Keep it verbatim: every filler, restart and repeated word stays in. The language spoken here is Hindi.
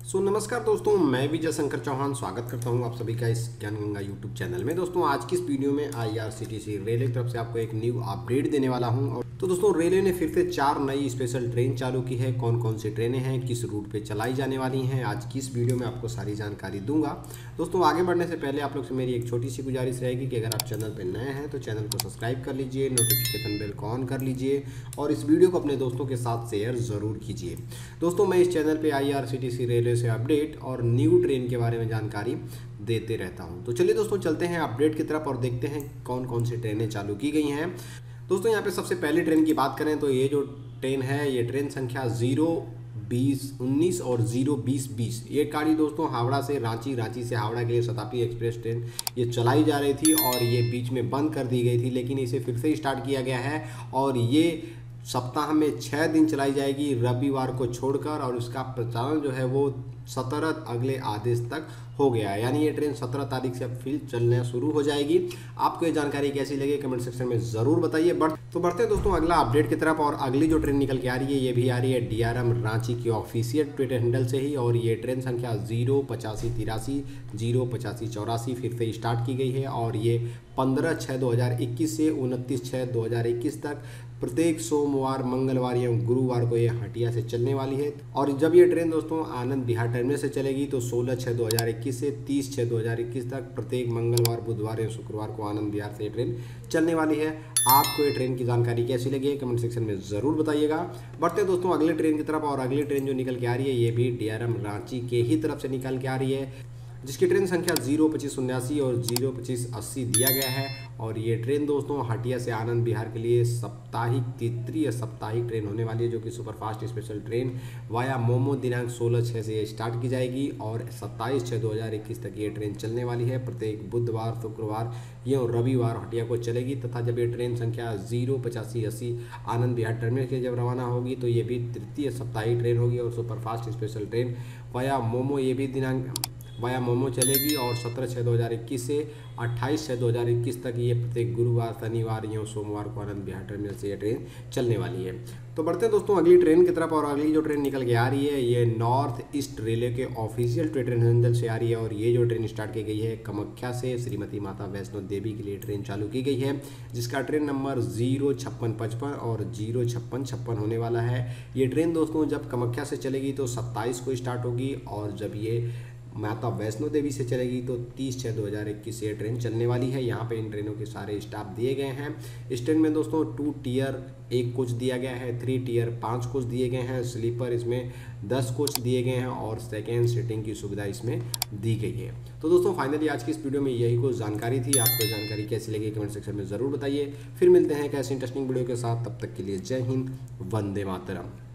सो नमस्कार दोस्तों, मैं विजय शंकर चौहान स्वागत करता हूं आप सभी का इस ज्ञान गंगा यूट्यूब चैनल में। दोस्तों आज की इस वीडियो में आईआरसीटीसी रेलवे की तरफ से आपको एक न्यू अपडेट देने वाला हूं। और तो दोस्तों रेलवे ने फिर से चार नई स्पेशल ट्रेन चालू की है। कौन कौन सी ट्रेनें हैं, किस रूट पे चलाई जाने वाली हैं, आज की इस वीडियो में आपको सारी जानकारी दूंगा। दोस्तों आगे बढ़ने से पहले आप लोग से मेरी एक छोटी सी गुजारिश रहेगी कि अगर आप चैनल पर नए हैं तो चैनल को सब्सक्राइब कर लीजिए, नोटिफिकेशन बेल को ऑन कर लीजिए और इस वीडियो को अपने दोस्तों के साथ शेयर ज़रूर कीजिए। दोस्तों मैं इस चैनल पर आईआरसीटीसी रेलवे से अपडेट और न्यू ट्रेन के बारे में जानकारी देते रहता हूं। तो चलिए दोस्तों चलते हैं अपडेट की तरफ और देखते हैं कौन कौन सी ट्रेनें चालू की गई हैं। दोस्तों यहाँ पे सबसे पहली ट्रेन की बात करें तो ये जो ट्रेन है ये ट्रेन संख्या जीरो बीस उन्नीस और जीरो बीस बीस ये गाड़ी दोस्तों हावड़ा से रांची, रांची से हावड़ा के लिए शताब्दी एक्सप्रेस ट्रेन ये चलाई जा रही थी और ये बीच में बंद कर दी गई थी, लेकिन इसे फिर से स्टार्ट किया गया है और ये सप्ताह में छः दिन चलाई जाएगी रविवार को छोड़कर। और इसका प्रचालन जो है वो सत्रह अगले आदेश तक हो गया है, यानी ये ट्रेन सत्रह तारीख से अब फिर चलना शुरू हो जाएगी। आपको ये जानकारी कैसी लगी कमेंट सेक्शन में ज़रूर बताइए। बढ़ तो बढ़ते हैं दोस्तों अगला अपडेट की तरफ। और अगली जो ट्रेन निकल के आ रही है ये भी आ रही है डीआरएम रांची की ऑफिशियल ट्विटर हैंडल से ही और ये ट्रेन संख्या जीरो पचासी तिरासी जीरो पचासी चौरासी फिर से स्टार्ट की गई है और ये पंद्रह छः दो हज़ार इक्कीस से उनतीस छः दो हज़ार इक्कीस तक प्रत्येक सोमवार, मंगलवार एवं गुरुवार को ये हटिया से चलने वाली है। और जब ये ट्रेन दोस्तों आनंद विहार टर्मिनल से चलेगी तो सोलह छः दो हज़ार इक्कीस से तीस छः दो हज़ार इक्कीस तक प्रत्येक मंगलवार, बुधवार एवं शुक्रवार को आनंद विहार से ये ट्रेन चलने वाली है। आपको ये ट्रेन की जानकारी कैसी लगी है कमेंट सेक्शन में ज़रूर बताइएगा। बढ़ते हैं दोस्तों अगले ट्रेन की तरफ। और अगली ट्रेन जो निकल के आ रही है ये भी डीआरएम रांची के ही तरफ से निकल के आ रही है, जिसकी ट्रेन संख्या जीरो पच्चीस उन्यासी और जीरो पच्चीस अस्सी दिया गया है। और ये ट्रेन दोस्तों हटिया से आनंद विहार के लिए साप्ताहिक तृतीय साप्ताहिक ट्रेन होने वाली है, जो कि सुपरफास्ट स्पेशल ट्रेन वाया मोमो दिनांक सोलह छः से स्टार्ट की जाएगी और सत्ताईस छः दो हज़ार इक्कीस तक ये ट्रेन चलने वाली है। प्रत्येक बुधवार, शुक्रवार एवं रविवार हटिया को चलेगी तथा जब ये ट्रेन संख्या जीरो पचासी अस्सी आनंद विहार टर्मिनल के जब रवाना होगी तो ये भी तृतीय साप्ताहिक ट्रेन होगी और सुपरफास्ट स्पेशल ट्रेन वाया मोमो ये भी दिनांक वाया मोमो चलेगी और सत्रह छः दो हज़ार इक्कीस से अट्ठाईस छः दो हज़ार इक्कीस तक ये प्रत्येक गुरुवार, शनिवार एवं सोमवार को आनंद विहार टर्मिनल से ये ट्रेन चलने वाली है। तो बढ़ते हैं दोस्तों अगली ट्रेन की तरफ। और अगली जो ट्रेन निकल के आ रही है ये नॉर्थ ईस्ट रेलवे के ऑफिशियल ट्रेन हैंडल से आ रही है और ये जो ट्रेन स्टार्ट की गई है कामाख्या से श्रीमती माता वैष्णो देवी के लिए ट्रेन चालू की गई है, जिसका ट्रेन नंबर जीरो छप्पन पचपन और जीरो छप्पन छप्पन होने वाला है। ये ट्रेन दोस्तों जब कामाख्या से चलेगी तो सत्ताईस को स्टार्ट होगी और जब ये माता वैष्णो देवी से चलेगी तो तीस छः दो हज़ार इक्कीस से ये ट्रेन चलने वाली है। यहाँ पे इन ट्रेनों के सारे स्टाफ दिए गए हैं। इस ट्रेन में दोस्तों टू टीयर एक कोच दिया गया है, थ्री टीयर पाँच कोच दिए गए हैं, स्लीपर इसमें दस कोच दिए गए हैं और सेकेंड सीटिंग की सुविधा इसमें दी गई है। तो दोस्तों फाइनली आज की इस वीडियो में यही कुछ जानकारी थी। आपको जानकारी कैसी लगी कमेंट सेक्शन में ज़रूर बताइए। फिर मिलते हैं एक ऐसे इंटरेस्टिंग वीडियो के साथ, तब तक के लिए जय हिंद, वंदे मातरम।